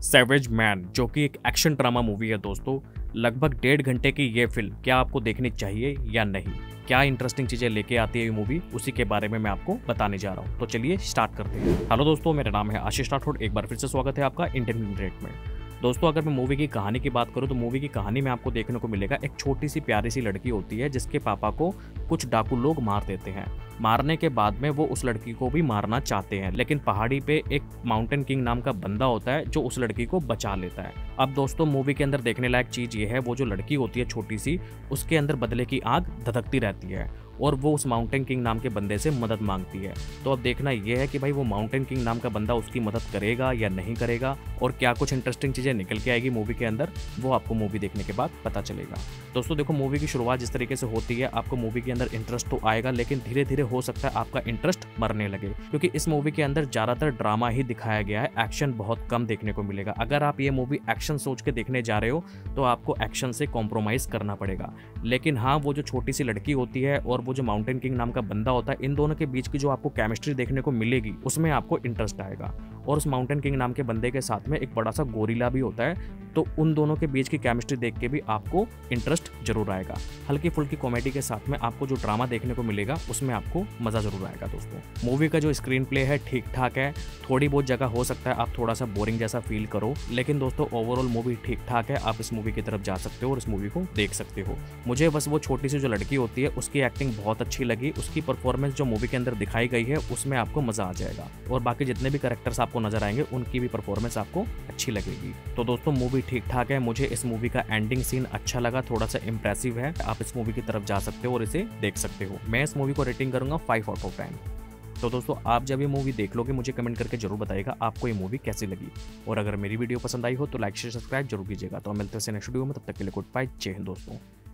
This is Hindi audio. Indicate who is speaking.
Speaker 1: सैवेज मैन, जो कि एक एक्शन ड्रामा मूवी है दोस्तों। लगभग 1.5 घंटे की ये फिल्म क्या आपको देखनी चाहिए या नहीं, क्या इंटरेस्टिंग चीजें लेके आती है ये मूवी, उसी के बारे में मैं आपको बताने जा रहा हूँ। तो चलिए स्टार्ट करते हैं। हेलो दोस्तों, मेरा नाम है आशीष राठौड़। एक बार फिर से स्वागत है आपका इंडियन मिनरेट में। दोस्तों, अगर मैं मूवी की कहानी की बात करूं तो मूवी की कहानी में आपको देखने को मिलेगा एक छोटी सी प्यारी सी लड़की होती है जिसके पापा को कुछ डाकू लोग मार देते हैं। मारने के बाद में वो उस लड़की को भी मारना चाहते हैं, लेकिन पहाड़ी पे एक माउंटेन किंग नाम का बंदा होता है जो उस लड़की को बचा लेता है। अब दोस्तों, मूवी के अंदर देखने लायक चीज ये है, वो जो लड़की होती है छोटी सी, उसके अंदर बदले की आग धधकती रहती है और वो उस माउंटेन किंग नाम के बंदे से मदद मांगती है। तो अब देखना यह है कि भाई वो माउंटेन किंग नाम का बंदा उसकी मदद करेगा या नहीं करेगा, और क्या कुछ इंटरेस्टिंग चीजें निकल के आएगी मूवी के अंदर, वो आपको मूवी देखने के बाद पता चलेगा। दोस्तों देखो, मूवी की शुरुआत जिस तरीके से होती है, आपको मूवी के अंदर इंटरेस्ट तो आएगा, लेकिन धीरे धीरे हो सकता है आपका इंटरेस्ट मरने लगे, क्योंकि इस मूवी के अंदर ज्यादातर ड्रामा ही दिखाया गया है। एक्शन बहुत कम देखने को मिलेगा। अगर आप ये मूवी एक्शन सोच के देखने जा रहे हो तो आपको एक्शन से कॉम्प्रोमाइज करना पड़ेगा। लेकिन हाँ, वो जो छोटी सी लड़की होती है और वो जो माउंटेन किंग नाम का बंदा होता है, इन दोनों के बीच की जो आपको केमिस्ट्री देखने को मिलेगी उसमें आपको इंटरेस्ट आएगा। और उस माउंटेन किंग नाम के बंदे के साथ में एक बड़ा सा गोरिल्ला भी होता है, तो उन दोनों के बीच की केमिस्ट्री देख के भी आपको इंटरेस्ट जरूर आएगा। हल्की फुल्की कॉमेडी के साथ में आपको जो ड्रामा देखने को मिलेगा उसमें आपको मजा जरूर आएगा। दोस्तों, मूवी का जो स्क्रीन प्ले है ठीक ठाक है। थोड़ी बहुत जगह हो सकता है आप थोड़ा सा बोरिंग जैसा फील करो, लेकिन दोस्तों ओवरऑल मूवी ठीक ठाक है। आप इस मूवी की तरफ जा सकते हो और इस मूवी को देख सकते हो। मुझे बस वो छोटी सी जो लड़की होती है उसकी एक्टिंग बहुत अच्छी लगी। उसकी परफॉर्मेंस जो मूवी के अंदर दिखाई गई है उसमें आपको मजा आ जाएगा, और बाकी जितने भी कैरेक्टर्स आपको नजर आएंगे उनकी भी परफॉर्मेंस आपको अच्छी लगेगी। तो दोस्तों, मूवी ठीक ठाक है। मुझे इस मूवी का एंडिंग सीन अच्छा लगा, थोड़ा सा इंप्रेसिव है। आप इस मूवी की तरफ जा सकते हो और इसे देख सकते हो। मैं इस मूवी को रेटिंग करूंगा 5/10। तो दोस्तों, आप जब ये मूवी देख लोगे मुझे कमेंट करके जरूर बताइएगा आपको ये मूवी कैसी लगी, और अगर मेरी वीडियो पसंद आई हो तो लाइक शेयर सब्सक्राइब जरूर कीजिएगा। तो मिलते हैं नेक्स्ट वीडियो में, तब तक के लिए गुड बाय, जय हिंद दोस्तों।